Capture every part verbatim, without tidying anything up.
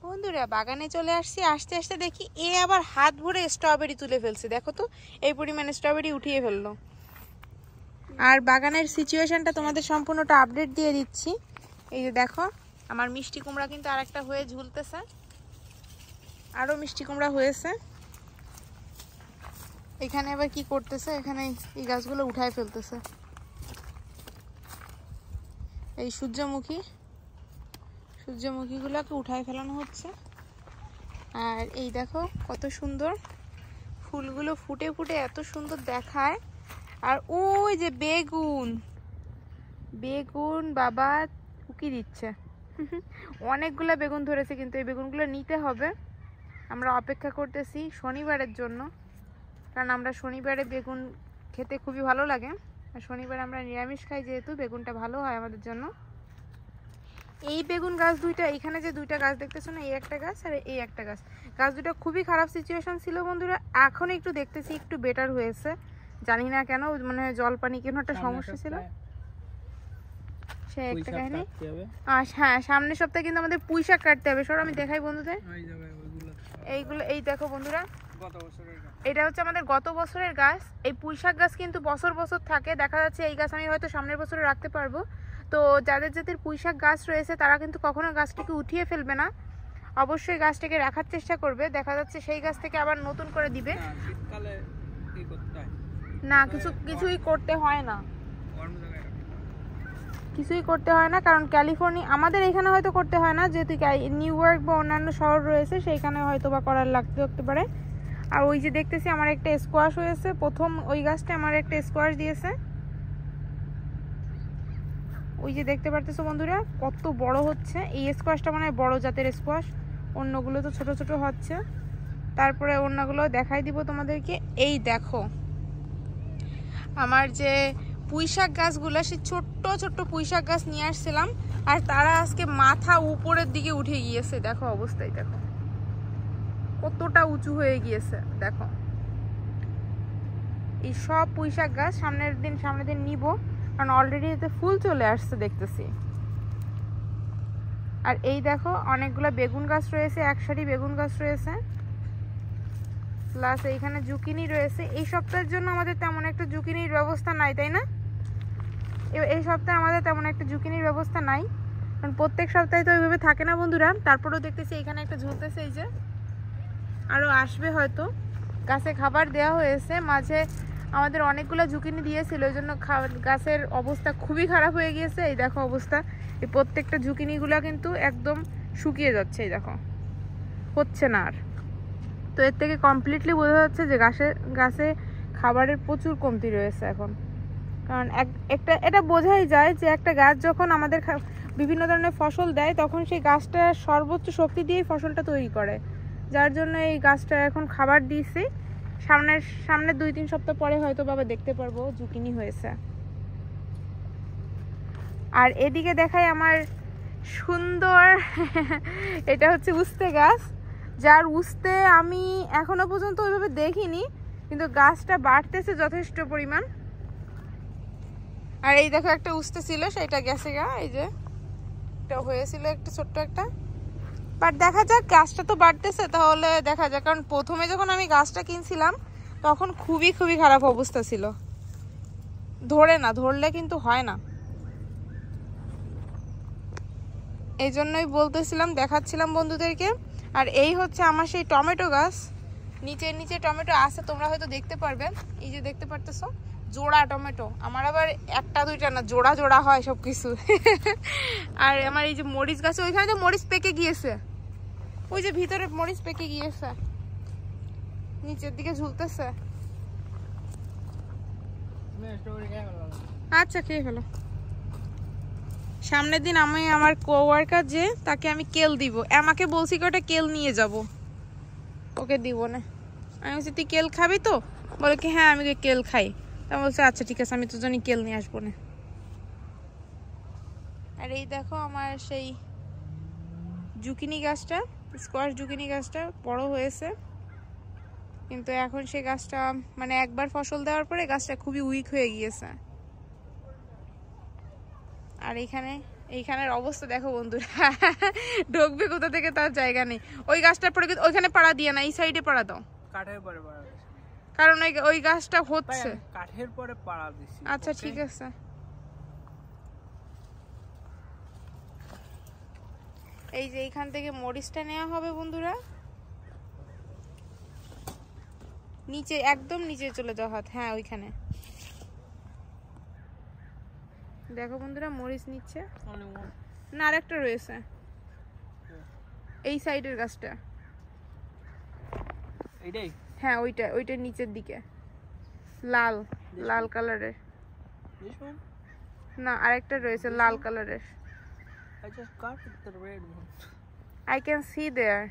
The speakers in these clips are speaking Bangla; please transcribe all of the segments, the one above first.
বন্ধুরা বাগানে চলে আসছি, আসতে আসতে দেখি এ আবার হাত ভরে স্ট্রবেরি তুলে ফেলছে। দেখো তো এই পরিমাণে স্ট্রবেরি উঠিয়ে ফেললো। আর বাগানের সিচুয়েশনটা তোমাদের সম্পূর্ণটা আপডেট দিয়ে দিচ্ছি। এই যে দেখো আমার মিষ্টি কুমড়া কিন্তু আরেকটা হয়ে ঝুলতেছে, আরো মিষ্টি কুমড়া হয়েছে। এখানে আবার কি করতেছে, এখানে এই গাছগুলো উঠায় ফেলতেছে। এই সূর্যমুখী সূর্যমুখীগুলোকে উঠায় ফেলানো হচ্ছে। আর এই দেখো কত সুন্দর ফুলগুলো ফুটে ফুটে এত সুন্দর দেখায়। আর ওই যে বেগুন বেগুন বাবা উকি দিচ্ছে। অনেকগুলো বেগুন ধরেছে, কিন্তু এই বেগুনগুলো নিতে হবে। আমরা অপেক্ষা করতেছি শনিবারের জন্য, কারণ আমরা শনিবারে বেগুন খেতে খুবই ভালো লাগে। আর শনিবারে আমরা নিরামিষ খাই, যেহেতু বেগুনটা ভালো হয় আমাদের জন্য। এই বেগুন গাছ দুইটা, এখানে যে দুইটা গাছ দেখতেছো না, এই একটা গাছ আর এই একটা গাছ, গাছ দুটো খুবই খারাপ সিচুয়েশন ছিল বন্ধুরা। এখন একটু দেখতেছি একটু বেটার হয়েছে, জানি না কেন, মনে হয় জল পানি কেন একটা সমস্যা ছিল, সে একটা কাহিনী। আর হ্যাঁ, সামনের সপ্তাহে কিন্তু আমাদের পুঁই শাক কাটতে হবে। সর আমি দেখাই বন্ধুদের এইগুলো। এই দেখো বন্ধুরা, এটা হচ্ছে আমাদের গত বছরের গাছ। এই পুঁই শাক গাছ কিন্তু বছর বছর থাকে, দেখা যাচ্ছে এই গাছ আমি হয়তো সামনের বছরে রাখতে পারবো। তো যাদের যাদের পুঁই শাক গাছ রয়েছে তারা কিন্তু কখনো গাছটাকে উঠিয়ে ফেলবে না, অবশ্যই গাছটাকে রাখার চেষ্টা করবে। দেখা যাচ্ছে সেই গাছ থেকে আবার নতুন করে দিবে না, কিছু কিছুই করতে হয় না, কিছুই করতে হয় না। কারণ ক্যালিফোর্নিয়া, আমাদের এখানে হয়তো করতে হয় না, যেহেতু নিউ ইয়র্ক বা অন্যান্য শহর রয়েছে সেইখানে হয়তো বা করার লাগতে হতে পারে। আর ওই যে দেখতেছি আমার একটা স্কোয়াশ হয়েছে, প্রথম ওই গাছটা আমার একটা স্কোয়াশ দিয়েছে। ওই যে দেখতে পারতেছো বন্ধুরা কত বড় হচ্ছে। এই স্কোয়াশটা মানে বড় জাতের স্কোয়াশ, অন্যগুলো তো ছোট ছোট হচ্ছে। তারপরে অন্যগুলো দেখাই দিব তোমাদেরকে। এই দেখো আমার যে পুঁই শাক গাছগুলো, সেই ছোট্ট ছোট্ট পুঁই শাক গাছ নিয়ে আসছিলাম, আর তারা আজকে মাথা উপরের দিকে উঠে গিয়েছে। দেখো অবস্থায়, দেখো কতটা উঁচু হয়ে গিয়েছে। দেখো এই সব পুঁই শাক গাছ সামনের দিন সামনের দিন নিব, কারণ অলরেডি এতে ফুল চলে আসছে দেখতেছি। আর এই দেখো অনেকগুলো বেগুন গাছ রয়েছে, এক সারি বেগুন গাছ রয়েছে, প্লাস এইখানে জুকিনি রয়েছে। এই সপ্তাহের জন্য আমাদের তেমন একটা জুকিনির ব্যবস্থা নাই, তাই না? এই সপ্তাহে আমাদের তেমন একটা জুকিনির ব্যবস্থা নাই, কারণ প্রত্যেক সপ্তাহে তো ওইভাবে থাকে না বন্ধুরা। তারপরেও দেখতেছি এখানে একটা ঝুলতেছে, এই যে আরও আসবে হয়তো। গাছে খাবার দেওয়া হয়েছে, মাঝে আমাদের অনেকগুলো জুকিনি দিয়েছিল, ওই জন্য গাছের অবস্থা খুবই খারাপ হয়ে গিয়েছে। এই দেখো অবস্থা, এই প্রত্যেকটা জুকিনিগুলো কিন্তু একদম শুকিয়ে যাচ্ছে। এই দেখো হচ্ছে না আর। তো এর থেকে কমপ্লিটলি বোঝা যাচ্ছে যে গাছে গাছে খাবারের প্রচুর কমতি রয়েছে এখন। কারণ এক একটা এটা বোঝাই যায় যে একটা গাছ যখন আমাদের বিভিন্ন ধরনের ফসল দেয়, তখন সেই গাছটা সর্বোচ্চ শক্তি দিয়েই ফসলটা তৈরি করে, যার জন্য এই গাছটা এখন খাবার দিয়েছি। সামনের সামনের দুই তিন সপ্তাহ পরে হয়তো বাবা দেখতে পারবো জুকিনি হয়েছে। আর এদিকে দেখাই আমার সুন্দর এটা হচ্ছে উস্তে গাছ, যার উস্তে আমি এখনো পর্যন্ত ওইভাবে দেখিনি, কিন্তু গাছটা বাড়তেছে যথেষ্ট পরিমাণ। আর এই দেখো একটা উস্তে ছিল, সেটা গেছে গা, এই যে এটা হয়েছিল একটা ছোট্ট একটা। বাট দেখা যাক, গাছটা তো বাড়তেছে, তাহলে দেখা যাক। কারণ প্রথমে যখন আমি গাছটা কিনছিলাম তখন খুবই খুবই খারাপ অবস্থা ছিল, ধরে না, ধরলে কিন্তু হয় না। এই জন্যই বলতেছিলাম, দেখাচ্ছিলাম বন্ধুদেরকে। আর এই হচ্ছে আমার সেই টমেটো গাছ, নিচে নিচে টমেটো আছে, তোমরা হয়তো দেখতে পারবে। এই যে দেখতে পারতেছো জোড়া টমেটো, আমার আবার একটা দুইটা না, জোড়া জোড়া হয় সব কিছু। আর আমার এই যে মরিচ গাছে, ওইখানে তো মরিচ পেকে গিয়েছে, ওই যে ভিতরে মরিচ পেকে গিয়েছে, নিচের দিকে ঝুলতেছে। আচ্ছা খেয়ে ফেলো। সামনের দিন আমি আমার কোওয়ার্কার যে, তাকে আমি কেল দিব, আমাকে বলছি কটা কেল নিয়ে যাব, ওকে দিব না। আমি বলছি তুই কেল খাবি তো, বলে কি হ্যাঁ আমি কেল খাই। তা বলছে আচ্ছা ঠিক আছে, আমি তো জানি কেল নিয়ে আসবো না। আর এই দেখো আমার সেই জুকিনি গাছটা, স্কোয়াশ জুকিনি গাছটা বড় হয়েছে, কিন্তু এখন সেই গাছটা মানে একবার ফসল দেওয়ার পরে গাছটা খুবই উইক হয়ে গিয়েছে। আর এখানে এইখানের অবস্থা দেখো বন্ধুরা, ঢুকবে কোথা থেকে তার জায়গা নেই। ওই গাছটার পরে ওইখানে পাড়া দিয়ে না, এই সাইডে পাড়া দাও, কাঠের পরে পাড়া দিছি, কারণ ওই ওই গাছটা হচ্ছে। কাঠের পরে পাড়া দিছি। আচ্ছা ঠিক আছে। এই যে এইখান থেকে মরিচটা নেওয়া হবে বন্ধুরা, নিচে একদম নিচে চলে যাওয়া হাত, হ্যাঁ ওইখানে দেখো বন্ধুরা মরিচ নিচ্ছে না, আরেকটা রয়েছে এই সাইডের গাছটা, এইটাই, হ্যাঁ ওইটা, ওইটার নিচের দিকে লাল লাল কালারের, না আরেকটা রয়েছে লাল কালারের। I just got the red one. I can see there.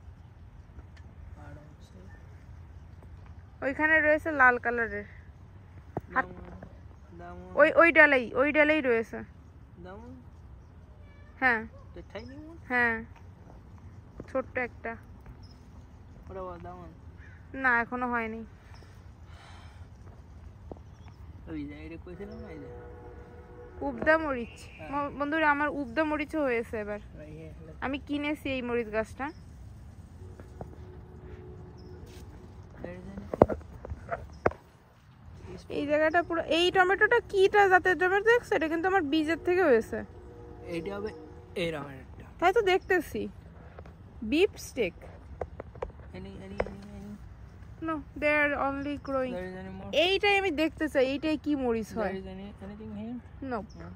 I don't see. ওইখানে রয়েছে লাল কালারের, That one, that one, ওই ওই ডালাই, ওই ডালাই রয়েছে, that one, হ্যাঁ the tiny one. হ্যাঁ ছোট্ট একটা। What about that one? না এখনো হয়নি। ওই যে এটা কইছিলাম না, এই যে উবদা মরিচ বন্ধুরা, আমার উবদা মরিচও হয়েছে এবার, right here. Look. আমি কিনেছি এই মরিচ গাছটা। There is anything. এই জায়গাটা পুরো, এই টমেটোটা কিটা জাতের টমেটো দেখছো? এটা কিন্তু আমার বীজের থেকে হয়েছে। এইটা হবে এরকম একটা। তাই তো দেখতেছি, beef steak. Any any any any. No they are only growing. There is any more. এইটাই আমি দেখতে চাই, এইটাই কি মরিচ হয়। There is any anything here. No Yeah.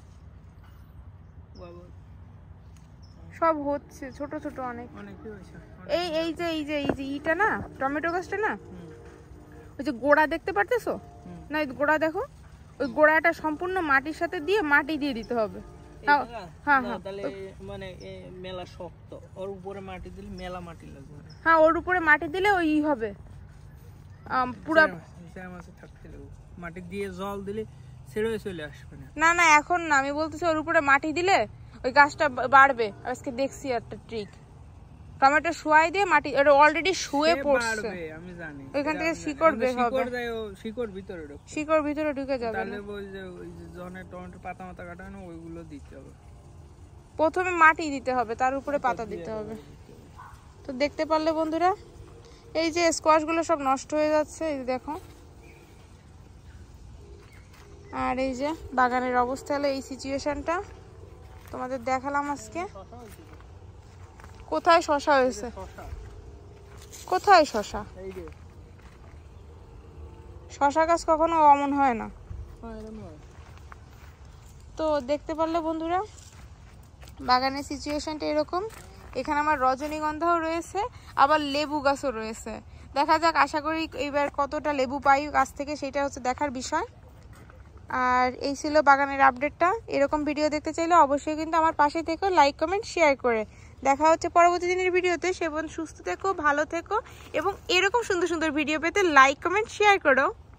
What about? সব হচ্ছে ছোট ছোট অনেক। অনেক কি হয়েছে? এই এই যে এই যে এই যে ইটা না, টমেটো গাছটা না, হুম ওই যে গোড়া দেখতে পারতেছো হুম। না, এই গোড়া দেখো, ওই গোড়াটা সম্পূর্ণ মাটির সাথে দিয়ে মাটি দিয়ে দিতে হবে। তাও- হ্যাঁ হ্যাঁ তাহলে মানে এ মেলা শক্ত, ওর উপরে মাটি দিলে মেলা মাটি লাগবে। হ্যাঁ ওর উপরে মাটি দিলে ওই হবে আম, পুরা। মাছে থাকতে লাগবে, মাটি দিয়ে জল দিলে ছেড়ে চলে আসবে না। না না এখন না, আমি বলতেছি ওর উপরে মাটি দিলে ওই গাছটা বা- বাড়বে। আজকে দেখছি একটা ট্রিক, টমেটো শুয়াই দিয়ে মাটি, এটা অলরেডি শুয়ে সে পড়ছে, বাড়বে, আমি জানি। ওইখান থেকে এটা আমি শিকড় জানি। বের হবে। শিকড় দেয়, ও শিকড় ভিতরে ঢোকে। শিকড় ভিতরে ঢুকে যাবে তাহলে না। ওই যে ওই যে জনের টমেটো পাতা মাথা কাটা হয় না, ওইগুলো দিতে হবে। প্রথমে মাটি দিতে হবে, তার উপরে পাতা দিতে হবে। তো দেখতে পারলে বন্ধুরা, এই যে স্কোয়াশ গুলো সব নষ্ট হয়ে যাচ্ছে, এই যে দেখো। আর এই যে বাগানের অবস্থা হলো এই সিচুয়েশনটা তোমাদের দেখালাম আজকে। শশা হয়েছে তো? কোথায় শশা হয়েছে? শশা কোথায় শশা? এই যে শশা গাছ কখনো অমন হয় না। হ্যাঁ এরকম হয়। তো দেখতে পারলে বন্ধুরা, বাগানের সিচুয়েশনটা এরকম। এখানে আমার রজনীগন্ধাও রয়েছে, আবার লেবু গাছও রয়েছে। দেখা যাক, আশা করি এইবার কতটা লেবু পাই গাছ থেকে, সেটা হচ্ছে দেখার বিষয়। আর এই ছিল বাগানের আপডেটটা। এরকম ভিডিও দেখতে চাইলে অবশ্যই কিন্তু আমার পাশে থেকো, লাইক কমেন্ট শেয়ার করে। দেখা হচ্ছে পরবর্তী দিনের ভিডিওতে। সে পর্যন্ত সুস্থ থেকো, ভালো থেকো, এবং এরকম সুন্দর সুন্দর ভিডিও পেতে লাইক কমেন্ট শেয়ার করো।